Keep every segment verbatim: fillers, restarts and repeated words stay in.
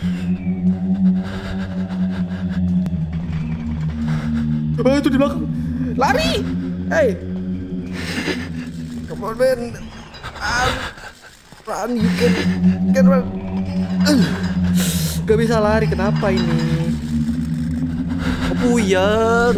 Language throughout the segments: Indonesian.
Oh, itu di belakang. Lari. Hey. Come on, man. Um, run, you can, can run. Uh, gak bisa lari, kenapa ini? Oh, puyeng.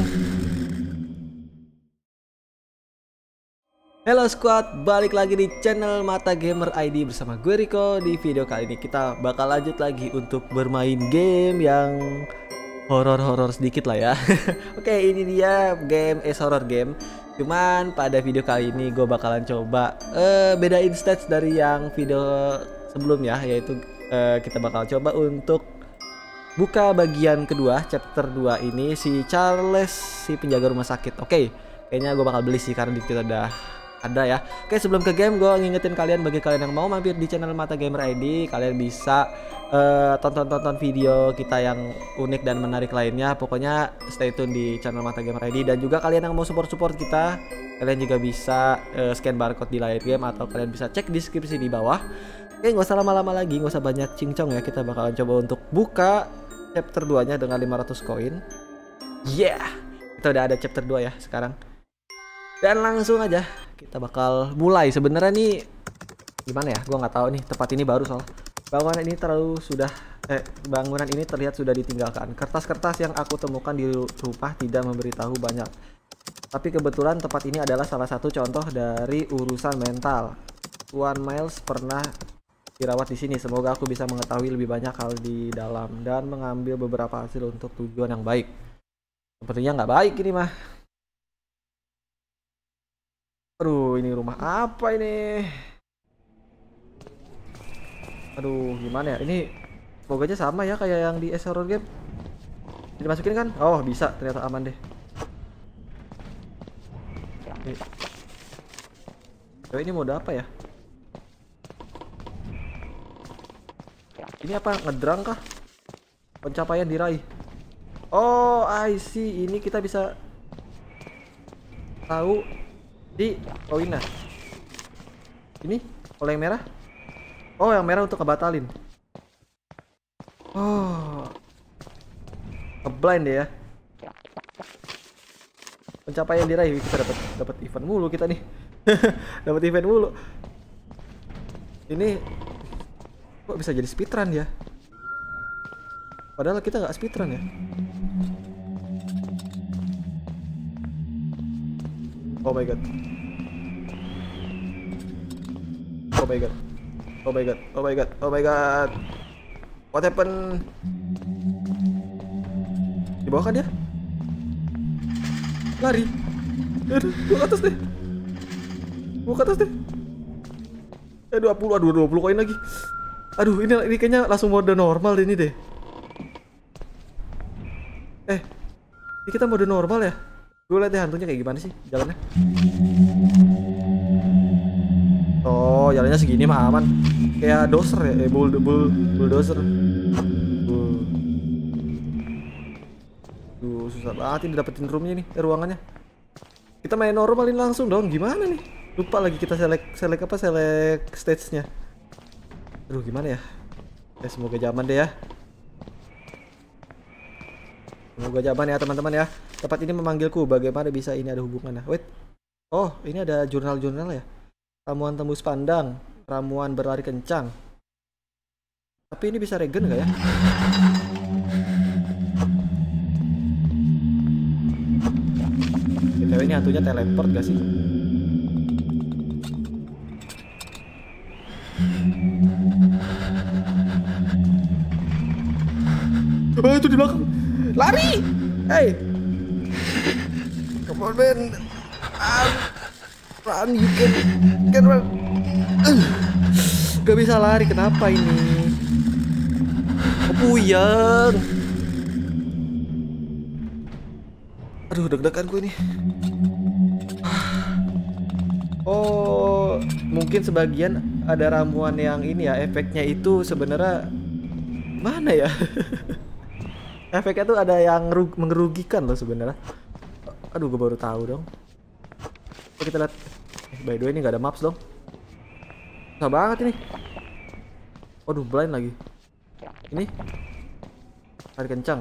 Halo squad, balik lagi di channel Mata Gamer I D bersama gue Rico. Di video kali ini kita bakal lanjut lagi untuk bermain game yang horor-horor sedikit lah ya. Oke, ini dia game es horror game. Cuman pada video kali ini gue bakalan coba uh, bedain stats dari yang video sebelumnya, yaitu uh, kita bakal coba untuk buka bagian kedua, chapter dua ini, si Charles, si penjaga rumah sakit. Oke, kayaknya gue bakal beli sih karena di kita udah ada ya. Oke, sebelum ke game gue ngingetin kalian, bagi kalian yang mau mampir di channel Mata Gamer I D, kalian bisa tonton-tonton uh, video kita yang unik dan menarik lainnya. Pokoknya stay tune di channel Mata Gamer I D. Dan juga kalian yang mau support-support kita, kalian juga bisa uh, scan barcode di layar game, atau kalian bisa cek deskripsi di bawah. Oke, nggak usah lama-lama lagi, nggak usah banyak cincong ya. Kita bakalan coba untuk buka chapter dua nya dengan lima ratus koin. Yeah, kita udah ada chapter dua ya sekarang. Dan langsung aja kita bakal mulai. Sebenarnya nih gimana ya, gua nggak tahu nih, tempat ini baru soal bangunan ini terlalu sudah eh bangunan ini terlihat sudah ditinggalkan. Kertas-kertas yang aku temukan di rumah tidak memberitahu banyak, tapi kebetulan tempat ini adalah salah satu contoh dari urusan mental. Tuan Miles pernah dirawat di sini. Semoga aku bisa mengetahui lebih banyak hal di dalam dan mengambil beberapa hasil untuk tujuan yang baik. Sepertinya nggak baik ini mah. Aduh, ini rumah apa ini? Aduh, gimana ya? Ini semoga aja sama ya kayak yang di es horror game. Dimasukin kan? Oh, bisa. Ternyata aman deh. Ini, oh, ini mode apa ya? Ini apa? Ngedrang kah? Pencapaian diraih. Oh, I see. Ini kita bisa tahu di koinnya. Ini kalau yang merah, oh yang merah untuk ngebatalin. Oh, ngeblind deh ya. Pencapaian diraih. Kita dapat dapat event mulu kita nih. Dapat event mulu. Ini kok bisa jadi speedrun ya, padahal kita nggak speedrun ya. Oh my god. Oh my god. Oh my god. Oh my god. Oh my god. What happened? Di bawah kan dia? Lari. Aduh, gua ke atas deh. Gua ke atas deh. Eh dua puluh, aduh dua puluh koin lagi. Aduh, ini ini kayaknya langsung mode normal ini deh. Eh, ini kita mode normal ya? Gue liat deh hantunya kayak gimana sih jalannya. Oh, jalannya segini mah aman. Kayak doser ya, eh, bull, bull, bulldozer. Bull. Duh, susah banget ini dapetin roomnya nih, eh, ruangannya. Kita main normalin langsung dong, gimana nih? Lupa lagi kita select, select apa, select stage-nya. Aduh, gimana ya? Ya semoga zaman deh ya. Semoga zaman ya teman-teman ya. Tempat ini memanggilku, bagaimana bisa ini ada hubungannya? Wait. Oh, ini ada jurnal-jurnal ya. Ramuan tembus pandang, ramuan berlari kencang. Tapi ini bisa regen nggak ya? B T W ini hantunya teleport gak sih? Oh, itu di belakang. Lari. Hey. Come on, man. Um, run, you can, can run. Uh, gak bisa lari, kenapa ini? Oh, puyeng. Aduh, deg-degan gue nih. Oh, mungkin sebagian ada ramuan yang ini ya, efeknya itu sebenarnya mana ya? Efeknya tuh ada yang mengerugikan loh sebenarnya. Aduh, gue baru tahu dong. Oke, kita lihat. Eh, by the way ini nggak ada maps dong. Susah banget ini. Waduh, blind lagi. Ini tarik kencang.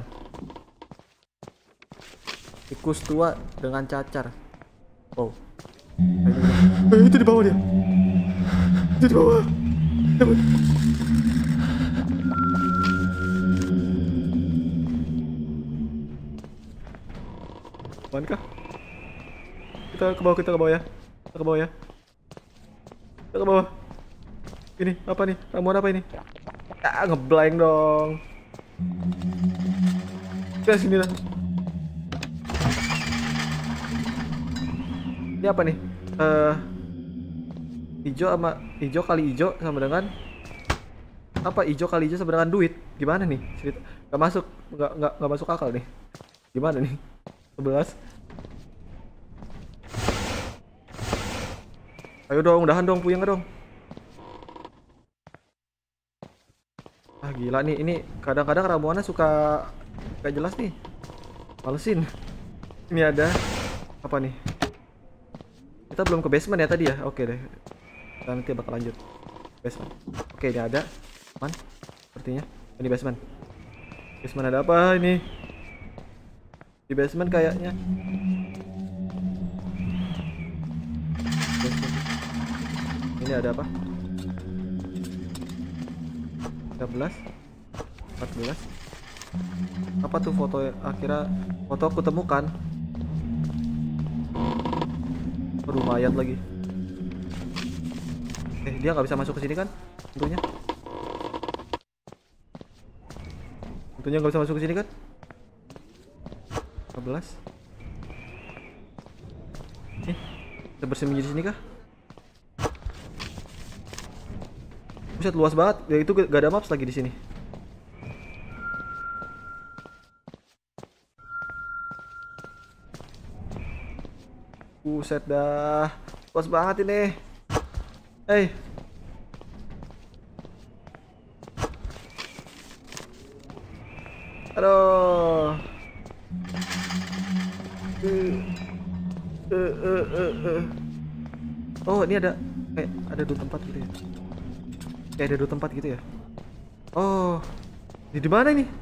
Tikus tua dengan cacar. Oh. Eh, itu di bawah dia. Itu di bawah. Cabut. Mankah? Kita ke bawah, kita ke bawah ya. Kita ke bawah ya. Kita ke bawah. Ini apa nih? Ramuan apa ini? Ah, ngeblank dong. Kita sini lah. Ini apa nih? Eh, uh, hijau sama hijau kali hijau sama dengan apa? Hijau kali hijau sama dengan duit. Gimana nih? Cerita. Gak masuk, gak, gak, gak masuk akal nih. Gimana nih? sebelas. Ayo dong, udahan dong, puyeng dong. Ah gila nih, ini kadang-kadang ramuannya suka gak jelas nih. Malesin. Ini ada apa nih? Kita belum ke basement ya tadi ya? Oke deh. Kita nanti bakal lanjut basement. Oke, ini ada. Aman sepertinya. Ini basement. Basement ada apa ini? Di basement kayaknya. Basement. Ini ada apa? tiga belas, empat belas. Apa tuh foto akhirnya? Foto aku temukan. Aduh, mayat lagi. Eh, dia nggak bisa masuk ke sini kan? Tentunya. Tentunya nggak bisa masuk ke sini kan? lima belas. Nih, kita bersembunyi di sini kah? Buset, luas banget. Ya itu gak ada maps lagi di sini. Buset dah. Luas banget ini. Hey. Aduh. Uh, uh, uh, uh, uh. Oh, ini ada kayak ada dua tempat gitu ya. Kayak ada dua tempat gitu ya. Oh, ini di mana ini?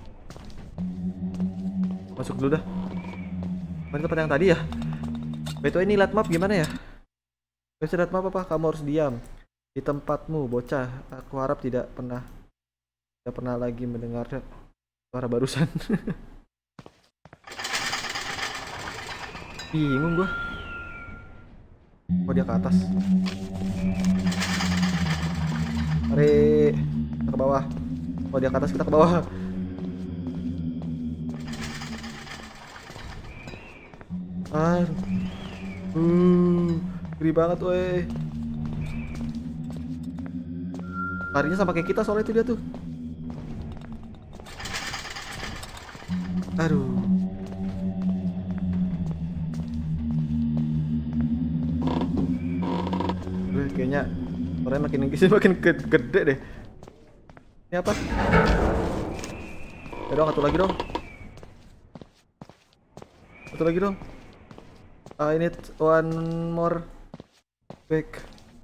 Masuk dulu dah. Mana tempat yang tadi ya? Betul, ini lihat map gimana ya? Bisa lihat map apa? Kamu harus diam di tempatmu, bocah. Aku harap tidak pernah tidak pernah lagi mendengar suara barusan. Bingung gua. Oh, dia ke atas. Mari kita ke bawah. Oh, dia ke atas, kita ke bawah. Aduh. Uh, ngeri banget weh. Larinya sama kayak kita soalnya itu dia tuh. Aduh. Udah, kayaknya orangnya makin kesini makin gede deh. Ini apa? Ya dong, satu lagi dong. Satu lagi dong. I need one more back.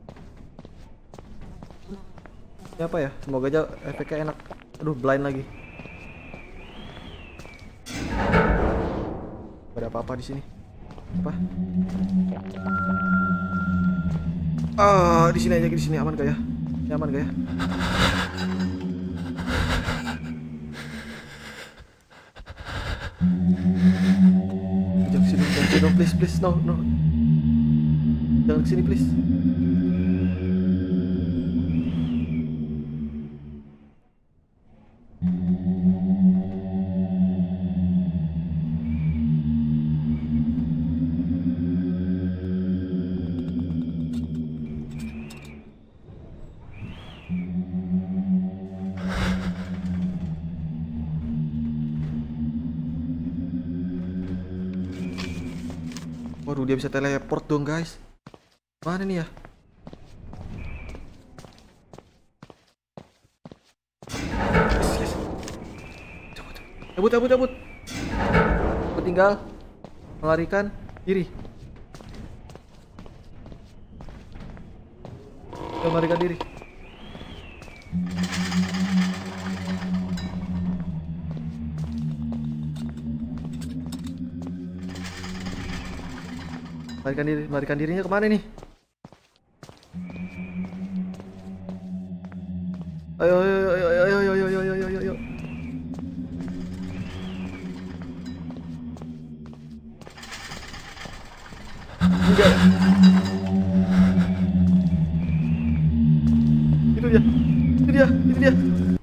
Ini apa ya? Semoga aja efeknya enak. Aduh, blind lagi. Ada apa-apa di sini? Apa? Ah, di sini aja, di sini aman gak ya? Ini aman gak ya? Jangan kesini, jangan kesini dong, please, please, no, no. Jangan kesini, please. Waduh, dia bisa teleport dong guys. Mana nih ya? Yes, yes. Cabut, cabut, cabut, cabut. Aku tinggal melarikan diri. Tinggal melarikan diri. Melarikan diri, melarikan dirinya kemana nih? Ayo, ayo, ayo, ayo, ayo, ayo, ayo, ayo, ayo, ayo. Enggak. Itu dia, itu dia, itu dia.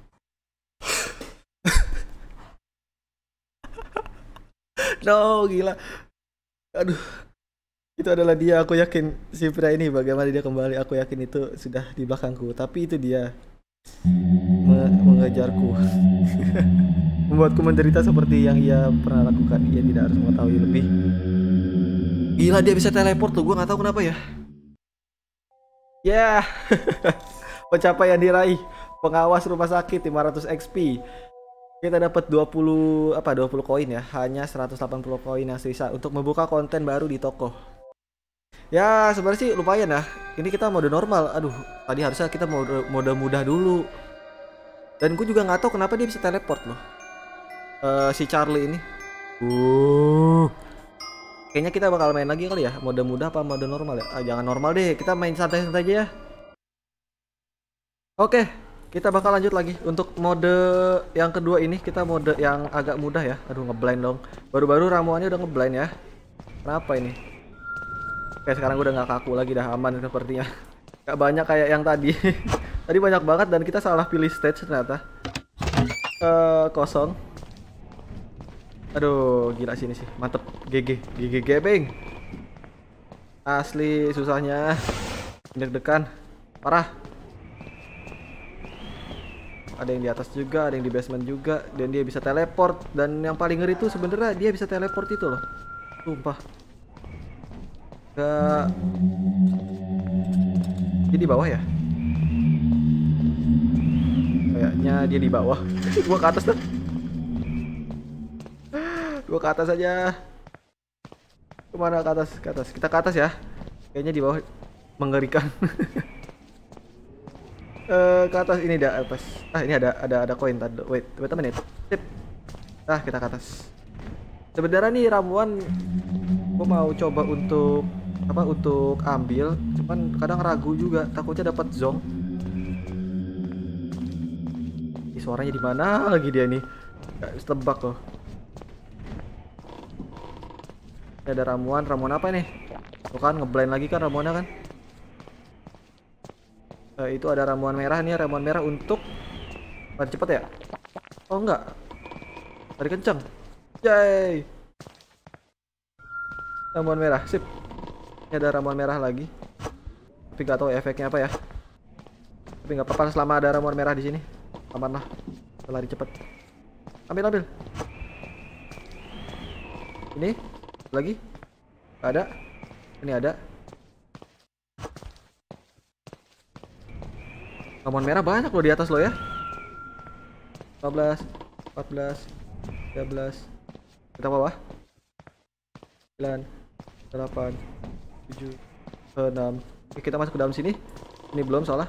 No, gila. Aduh. Itu adalah dia, aku yakin si pria ini bagaimana dia kembali. Aku yakin itu sudah di belakangku. Tapi itu dia me mengejarku. Membuatku menderita seperti yang ia pernah lakukan. Ia tidak harus mengetahui lebih. Gila, dia bisa teleport tuh. Gue nggak tahu kenapa ya. Ya, yeah. Pencapaian diraih. Pengawas rumah sakit lima ratus X P. Kita dapat dua puluh apa dua puluh koin ya. Hanya seratus delapan puluh koin yang sisa untuk membuka konten baru di toko. Ya, sebenarnya sih lumayan ya. Ini kita mode normal. Aduh, tadi harusnya kita mode mode mudah dulu. Dan gue juga nggak tahu kenapa dia bisa teleport loh. Uh, si Charlie ini. Uh. Kayaknya kita bakal main lagi kali ya. Mode mudah apa mode normal ya? Ah, jangan normal deh. Kita main santai-santai aja ya. Oke, kita bakal lanjut lagi. Untuk mode yang kedua ini kita mode yang agak mudah ya. Aduh, ngeblind dong. Baru-baru ramuannya udah ngeblind ya. Kenapa ini? Oke, sekarang gue udah nggak kaku lagi, dah aman sepertinya. Gak banyak kayak yang tadi. Tadi banyak banget dan kita salah pilih stage ternyata. Uh, kosong. Aduh, gila sini sih. Mantep. G G. G G gebeng. Asli susahnya. Deg-degan. Parah. Ada yang di atas juga, ada yang di basement juga, dan dia bisa teleport. Dan yang paling ngeri tuh sebenarnya dia bisa teleport itu loh. Sumpah. Ke dia di bawah ya? Kayaknya dia di bawah. Gua ke atas tuh. Gua ke atas aja. Kemana ke atas? Ke atas. Kita ke atas ya. Kayaknya di bawah mengerikan. Uh, ke atas ini ada atas. Ah, ini ada ada ada koin tadi. Wait, wait a minute. Sip. Nah, kita ke atas. Sebenarnya nih ramuan gua mau coba untuk apa untuk ambil, cuman kadang ragu juga, takutnya dapat zong. Ini suaranya di mana lagi dia nih? Gak tebak loh. Ini ada ramuan, ramuan apa nih? Tuh kan ngeblind lagi kan ramuannya kan? Uh, itu ada ramuan merah nih, ramuan merah untuk lari cepet ya? Oh enggak, lari kenceng. Yay! Ramuan merah, sip. Ini ada ramuan merah lagi. Tapi gak tahu efeknya apa ya. Tapi nggak apa-apa selama ada ramuan merah di sini. Aman lah, lari cepet. Ambil ambil. Ini lagi? Gak ada. Ini ada. Ramuan merah banyak loh di atas lo ya. lima belas, empat belas, tiga belas. Kita bawah. sembilan, delapan, tujuh, enam. Oke, kita masuk ke dalam sini. Ini belum salah.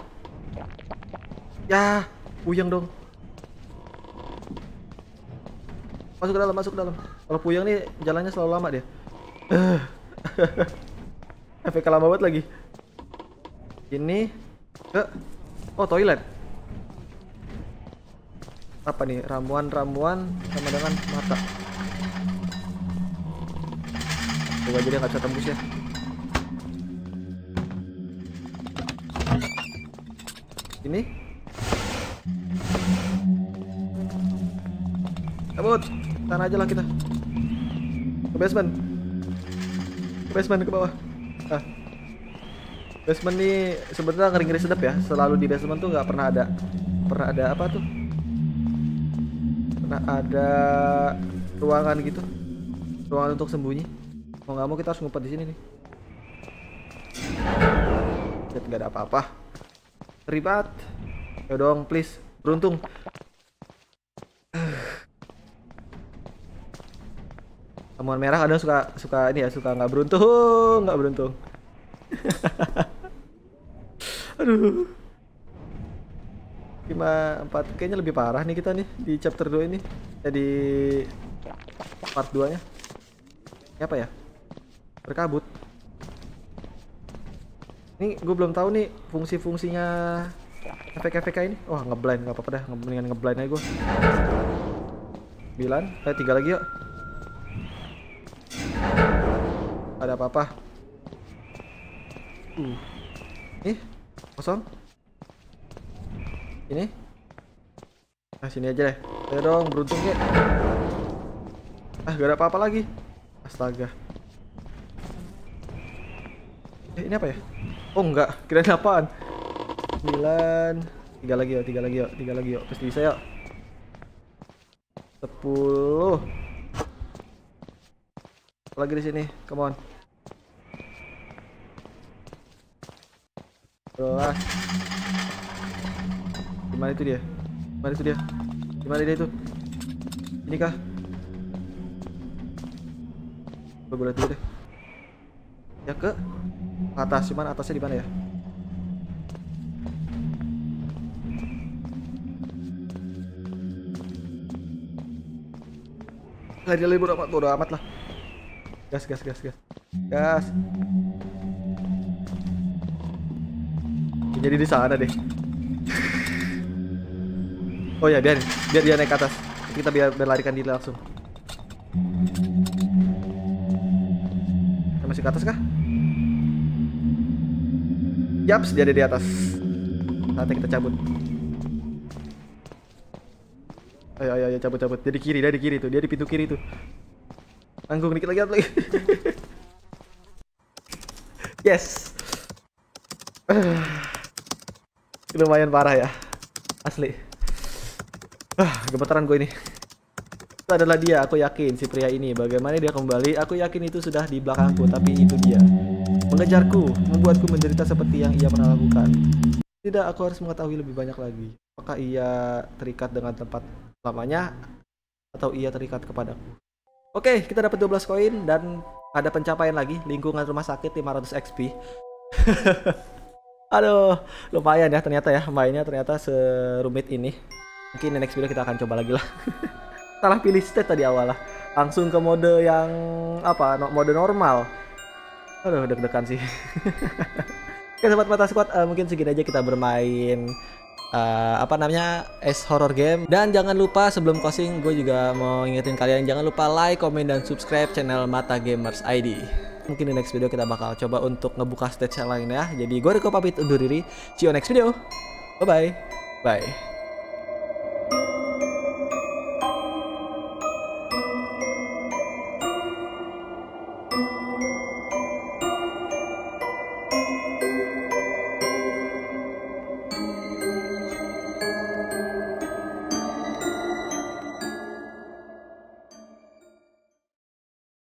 Ya, puyeng dong. Masuk ke dalam, masuk ke dalam. Kalau puyeng nih jalannya selalu lama dia. Efek lama banget lagi. Ini ke oh toilet. Apa nih? Ramuan-ramuan sama dengan mata. Coba aja dia nggak bisa tembus ya. Ini. Kabut. Tahan aja lah kita. Ke basement. Ke basement ke bawah. Ah. Basement nih sebenarnya ngeri-ngeri sedap ya. Selalu di basement tuh nggak pernah ada pernah ada apa tuh? Pernah ada ruangan gitu. Ruangan untuk sembunyi. Mau nggak mau kita harus ngumpet di sini nih. Lihat nggak ada apa-apa. Ribet. Ya dong, please. Beruntung. Ramuan merah kadang suka suka ini ya, suka nggak beruntung, nggak beruntung. Aduh. lima empat kayaknya lebih parah nih kita nih di chapter dua ini. Jadi part dua-nya. Ini apa ya? Berkabut. Ini gue belum tahu nih fungsi-fungsinya efek-efek kayak ini. Wah, ngeblind nggak apa-apa dah, mendingan ngeblind aja gue. sembilan, eh tiga lagi yuk. Ada apa-apa? Uh. Nih, kosong. Ini. Nah, sini aja deh. Ayo dong, beruntung kek. Ah, gak ada apa-apa lagi. Astaga. Eh, ini apa ya? Oh, enggak. Kirain apaan? sembilan. tiga lagi yuk, tiga lagi yuk, tiga lagi yuk. Pasti bisa yuk. sepuluh. Lagi di sini. Come on. sebelas. Gimana itu dia? Gimana itu dia? Gimana dia itu? Ini kah? Gue lihat dulu deh. Ya ke atas, cuman atasnya di mana ya? Lah dia libur amat, bodo amat lah. Gas, gas, gas, gas. Gas. Jadi di sana deh. Oh ya, biar biar dia naik ke atas. Kita biar berlarikan diri langsung. Dia masih ke atas kah? Yaps, dia ada di atas. Nanti kita cabut. Ayo, ayo, ayo, cabut, cabut. Dia di kiri, dia di kiri tuh. Dia di pintu kiri tuh. Tanggung dikit lagi, lagi. Yes. Lumayan parah ya. Asli. Ah, gemetaran gue ini. Itu adalah dia, aku yakin si pria ini. Bagaimana dia kembali? Aku yakin itu sudah di belakangku, tapi itu dia. Mengejarku, membuatku menderita seperti yang ia pernah lakukan. Tidak, aku harus mengetahui lebih banyak lagi. Apakah ia terikat dengan tempat lamanya atau ia terikat kepadaku? Oke, kita dapat dua belas koin dan ada pencapaian lagi, lingkungan rumah sakit lima ratus X P. Aduh, lumayan ya ternyata ya mainnya ternyata serumit ini. Mungkin next video kita akan coba lagi lah. Salah pilih state tadi awal lah. Langsung ke mode yang apa? No, mode normal. Aduh, deg-degan sih. Oke, sobat Mata Squad, uh, mungkin segini aja kita bermain uh, apa namanya es horror game. Dan jangan lupa sebelum closing gue juga mau ingetin kalian jangan lupa like, komen dan subscribe channel Mata Gamers I D. Mungkin di next video kita bakal coba untuk ngebuka stage yang lain ya. Jadi gue Riko pamit undur diri. See you next video. Bye bye. Bye.